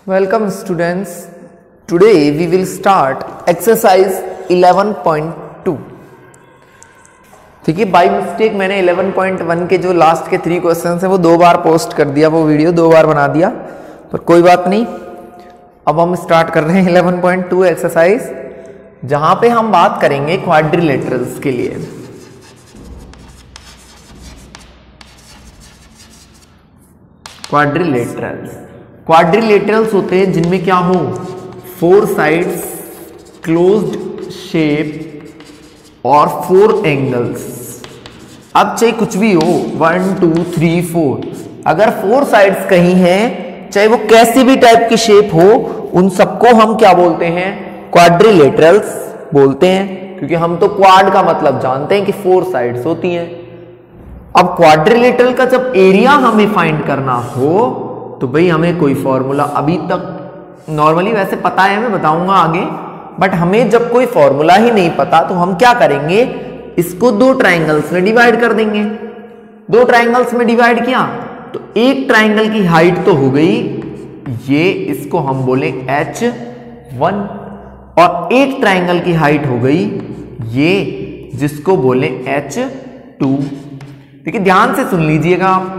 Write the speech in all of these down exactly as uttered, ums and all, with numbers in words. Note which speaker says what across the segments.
Speaker 1: Welcome students. Today we will start exercise eleven point two. ठीक है, by mistake मैंने eleven point one के जो लास्ट के थ्री क्वेश्चन है वो दो बार पोस्ट कर दिया, वो वीडियो दो बार बना दिया, पर कोई बात नहीं। अब हम स्टार्ट कर रहे हैं eleven point two एक्सरसाइज, जहां पे हम बात करेंगे क्वाड्रिलेटरल्स के लिए। क्वाड्रिलेटरल्स क्वाड्रिलेटरल्स होते हैं जिनमें क्या हो, फोर साइड्स, क्लोज्ड शेप और फोर एंगल्स। अब चाहे कुछ भी हो, वन टू थ्री फोर, अगर फोर साइड्स कहीं हैं, चाहे वो कैसी भी टाइप की शेप हो, उन सबको हम क्या बोलते हैं, क्वाड्रिलेटरल्स बोलते हैं। क्योंकि हम तो क्वाड का मतलब जानते हैं कि फोर साइड्स होती हैं। अब क्वाड्रिलेटरल का जब एरिया हमें फाइंड करना हो तो भाई हमें कोई फॉर्मूला अभी तक नॉर्मली वैसे पता है, मैं बताऊंगा आगे, बट हमें जब कोई फॉर्मूला ही नहीं पता तो हम क्या करेंगे, इसको दो ट्राइंगल्स में डिवाइड कर देंगे। दो ट्राइंगल्स में डिवाइड किया तो एक ट्राइंगल की हाइट तो हो गई, ये इसको हम बोले एच वन, और एक ट्राइंगल की हाइट हो गई ये, जिसको बोले एच टू। देखिए ध्यान से सुन लीजिएगा आप,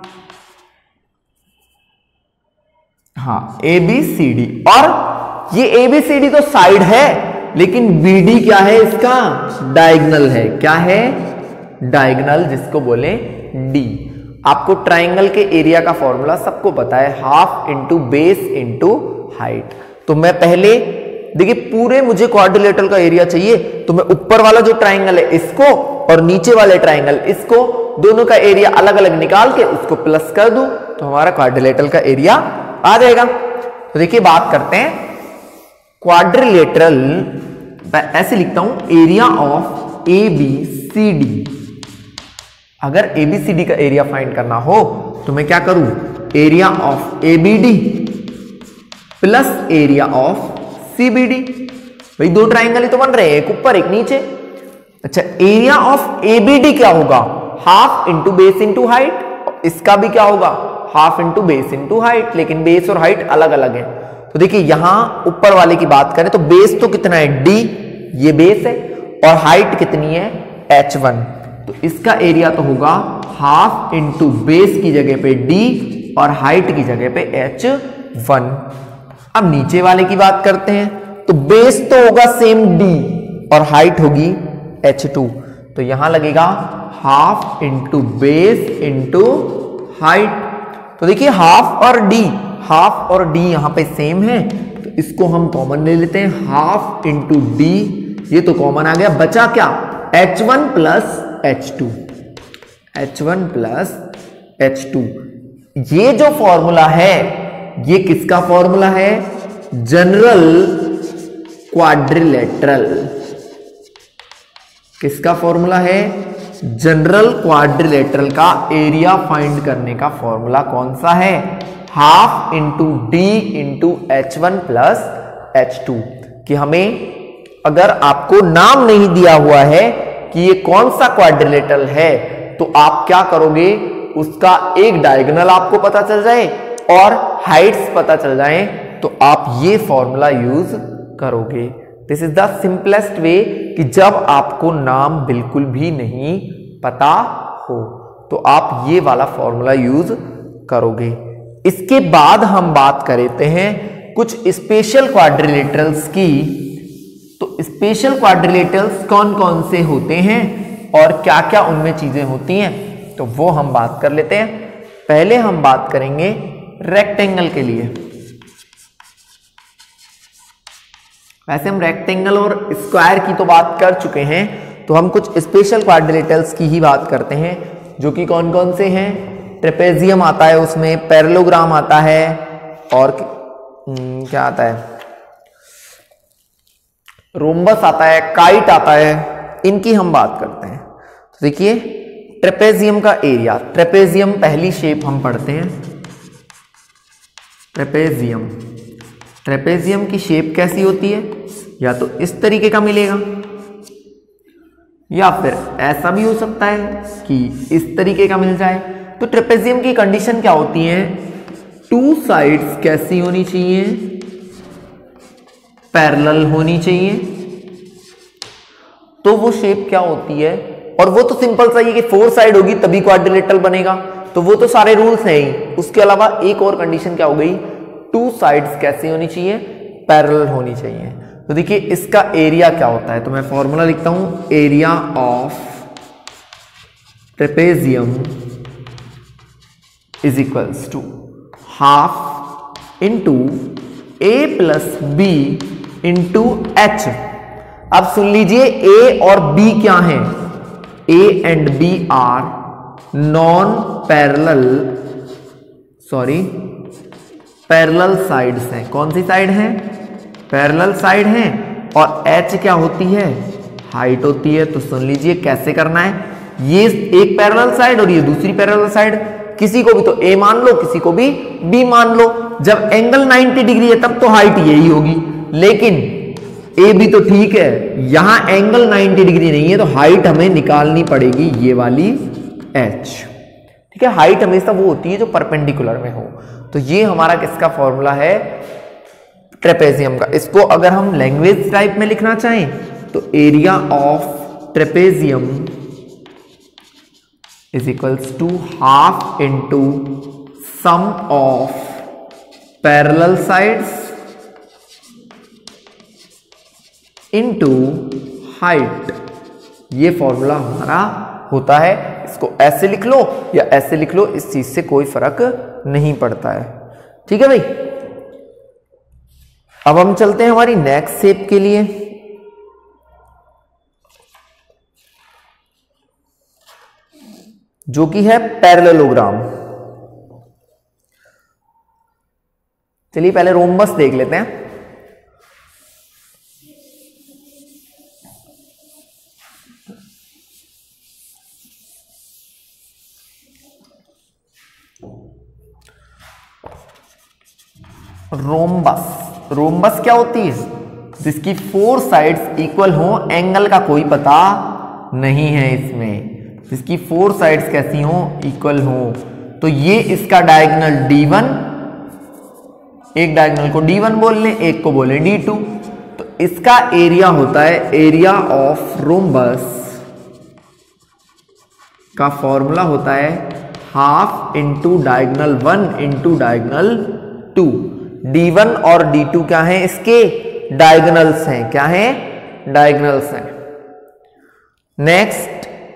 Speaker 1: हाँ ए बी सी डी, और ये ए बी सी डी तो साइड है, लेकिन बी डी क्या है, इसका डायगोनल है। क्या है, डायगोनल, जिसको बोले डी। आपको ट्राइंगल के एरिया का फॉर्मूला सबको पता है, half into base into height. तो मैं पहले देखिए, पूरे मुझे क्वाड्रिलेटरल का एरिया चाहिए, तो मैं ऊपर वाला जो ट्राइंगल है इसको और नीचे वाले ट्राइंगल इसको, दोनों का एरिया अलग अलग निकाल के उसको प्लस कर दूं तो हमारा क्वाड्रिलेटरल का एरिया आ जाएगा। तो देखिए बात करते हैं क्वाड्रिलेटरल, ऐसे लिखता हूं, area of A B C D. अगर ए बी सी डी का एरिया फाइंड करना हो तो मैं क्या करूं, area of A B D plus area of C B D. भाई दो ट्राइंगल ही तो बन रहे हैं, एक ऊपर एक नीचे। अच्छा, area of A B D क्या होगा, half into base into height. इसका भी क्या होगा, half into base into height, लेकिन बेस और हाइट अलग अलग है। तो देखिए यहां ऊपर वाले की बात करें तो बेस तो कितना है, डी, ये बेस है, और हाइट कितनी है, एच वन। तो इसका एरिया तो होगा हाफ इंटू बेस की जगह पे डी और हाइट की जगह पे एच वन। अब नीचे वाले की बात करते हैं, तो बेस तो होगा सेम डी और हाइट होगी एच टू। तो यहां लगेगा half into base into height. तो देखिए हाफ और डी, हाफ और डी यहां पे सेम है, तो इसको हम कॉमन ले लेते हैं, हाफ इंटू डी, ये तो कॉमन आ गया, बचा क्या, H one plus H two, H one plus H two. ये जो फॉर्मूला है ये किसका फॉर्मूला है, जनरल क्वाड्रिलेटरल। किसका फॉर्मूला है, जनरल क्वाड्रिलेटरल का एरिया फाइंड करने का फॉर्मूला कौन सा है, half into D into H one plus H two. कि हमें अगर आपको नाम नहीं दिया हुआ है कि ये कौन सा क्वाड्रिलेटरल है, तो आप क्या करोगे, उसका एक डायगोनल आपको पता चल जाए और हाइट्स पता चल जाए तो आप ये फॉर्मूला यूज करोगे। This is the simplest way, कि जब आपको नाम बिल्कुल भी नहीं पता हो तो आप ये वाला फॉर्मूला यूज करोगे। इसके बाद हम बात करते हैं कुछ स्पेशल क्वाड्रिलेटरल्स की। तो स्पेशल क्वाड्रिलेटरल्स कौन कौन से होते हैं और क्या क्या उनमें चीजें होती हैं, तो वो हम बात कर लेते हैं। पहले हम बात करेंगे रेक्टेंगल के लिए। वैसे हम रेक्टेंगल और स्क्वायर की तो बात कर चुके हैं, तो हम कुछ स्पेशल क्वाड्रिलेटरल्स की ही बात करते हैं, जो कि कौन कौन से हैं, ट्रेपेजियम आता है उसमें, पैरेललोग्राम आता है, और क्या आता है, रोम्बस आता है, काइट आता है, इनकी हम बात करते हैं। तो देखिए ट्रेपेजियम का एरिया, ट्रेपेजियम पहली शेप हम पढ़ते हैं, ट्रेपेजियम। ट्रेपेजियम की शेप कैसी होती है, या तो इस तरीके का मिलेगा, या फिर ऐसा भी हो सकता है कि इस तरीके का मिल जाए। तो ट्रेपेजियम की कंडीशन क्या होती है, टू साइड्स कैसी होनी चाहिए, पैरेलल होनी चाहिए। तो वो शेप क्या होती है, और वो तो सिंपल सा ही कि फोर साइड होगी तभी क्वाड्रिलेटरल बनेगा, तो वो तो सारे रूल्स हैं ही। उसके अलावा एक और कंडीशन क्या हो गई, टू साइड्स कैसी होनी चाहिए, पैरेलल होनी चाहिए। तो देखिए इसका एरिया क्या होता है, तो मैं फॉर्मूला लिखता हूं, area of trapezium is equals to half into A plus B into H. अब सुन लीजिए ए और बी क्या है, A and B are non parallel, sorry parallel sides हैं। कौन सी साइड है, पैरेलल साइड है। और एच क्या होती है, हाइट होती है। तो सुन लीजिए कैसे करना है, ये एक पैरेलल साइड और ये दूसरी पैरेलल साइड, किसी को भी तो ए मान लो, किसी को भी बी मान लो। जब एंगल नाइंटी डिग्री है तब तो हाइट यही होगी, लेकिन ए भी तो ठीक है, यहां एंगल नाइंटी डिग्री नहीं है तो हाइट हमें निकालनी पड़ेगी ये वाली एच। ठीक है, हाइट हमेशा वो होती है जो परपेंडिकुलर में हो। तो ये हमारा किसका फॉर्मूला है, ट्रेपेजियम का। इसको अगर हम लैंग्वेज टाइप में लिखना चाहें तो area of trapezium is equals to half into sum of parallel sides into height. ये फॉर्मूला हमारा होता है। इसको ऐसे लिख लो या ऐसे लिख लो, इस चीज से कोई फर्क नहीं पड़ता है। ठीक है भाई, अब हम चलते हैं हमारी नेक्स्ट शेप के लिए। जो कि है पैरेललोग्राम। चलिए पहले रोम्बस देख लेते हैं। रोम्बस, रोम्बस क्या होती है, जिसकी फोर साइड्स इक्वल हो, एंगल का कोई पता नहीं है इसमें, जिसकी फोर साइड्स कैसी हो, इक्वल हो। तो ये इसका डायगोनल डी वन, एक डायगोनल को डी वन बोल लें, एक को बोले डी टू। तो इसका एरिया होता है, एरिया ऑफ रोम्बस का फॉर्मूला होता है half into diagonal one into diagonal two. D one और डी टू क्या है, इसके डायगोनल्स हैं। क्या है, डायगोनल्स हैं। नेक्स्ट,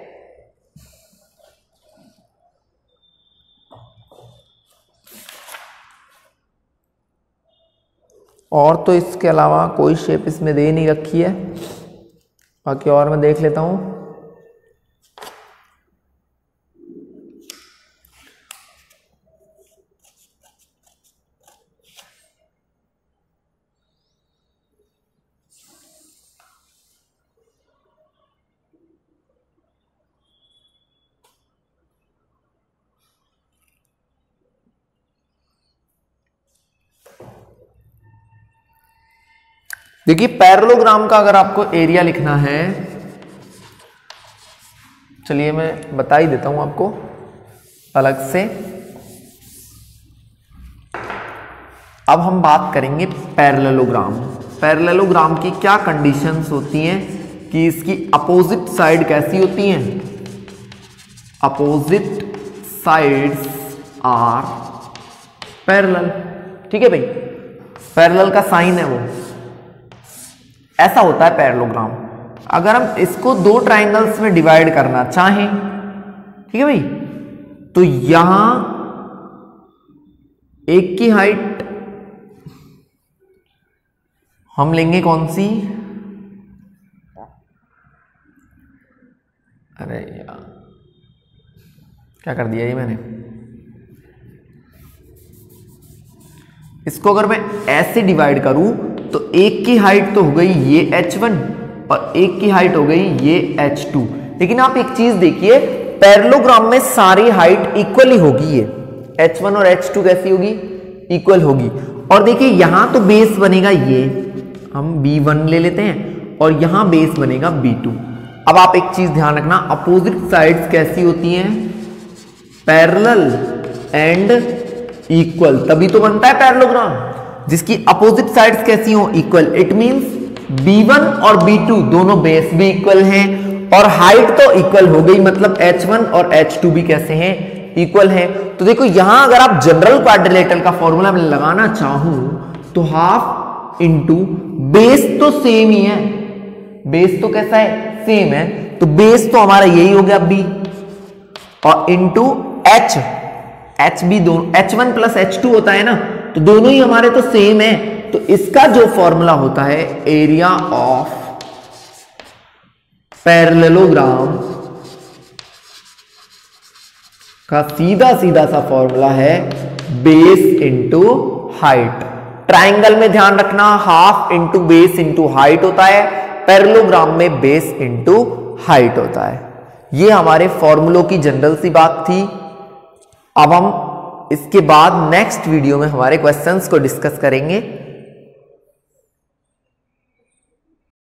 Speaker 1: और तो इसके अलावा कोई शेप इसमें दे नहीं रखी है, बाकी और मैं देख लेता हूं। देखिए पैरेललोग्राम का अगर आपको एरिया लिखना है, चलिए मैं बता ही देता हूं आपको अलग से। अब हम बात करेंगे पैरेललोग्राम। पैरेललोग्राम की क्या कंडीशंस होती हैं कि इसकी अपोजिट साइड कैसी होती हैं, अपोजिट साइड्स आर पैरेलल। ठीक है भाई, पैरेलल का साइन है वो, ऐसा होता है पैरेललोग्राम। अगर हम इसको दो ट्राइंगल्स में डिवाइड करना चाहें, ठीक है भाई, तो यहां एक की हाइट हम लेंगे कौन सी, अरे यार क्या कर दिया ये मैंने, इसको अगर मैं ऐसे डिवाइड करूं तो एक की हाइट तो हो गई ये एच वन और एक की हाइट हो गई ये एच टू। लेकिन आप एक चीज देखिए, पैरेललोग्राम में सारी हाइट इक्वली होगी, ये एच वन और एच टू कैसी होगी, इक्वल होगी। और देखिए यहां तो बेस बनेगा, ये हम बी वन ले लेते हैं, और यहां बेस बनेगा बी टू। अब आप एक चीज ध्यान रखना, अपोजिट साइड्स कैसी होती हैं, पैरेलल एंड इक्वल, तभी तो बनता है पैरेललोग्राम, जिसकी अपोजिट साइड्स कैसी हो, equal. It means B one और बी टू दोनों बेस भी इक्वल हैं और हाइट तो इक्वल हो गई, मतलब एच वन और एच टू भी कैसे हैं, इक्वल हैं। तो देखो यहां अगर आप जनरल क्वाड्रिलेटरल का फॉर्मूला मैं लगाना चाहूं तो हाफ इंटू बेस तो सेम ही है, बेस तो कैसा है, सेम है, तो बेस तो हमारा यही हो गया बी, और इंटू एच, एच भी दोनों H one plus H two होता है ना, तो दोनों ही हमारे तो सेम है, तो इसका जो फॉर्मूला होता है एरिया ऑफ पैरेललोग्राम का सीधा सीधा सा फॉर्मूला है बेस इंटू हाइट। ट्राइंगल में ध्यान रखना half into base into height होता है, पैरेललोग्राम में बेस इंटू हाइट होता है। ये हमारे फॉर्मूलों की जनरल सी बात थी। अब हम इसके बाद नेक्स्ट वीडियो में हमारे क्वेश्चंस को डिस्कस करेंगे।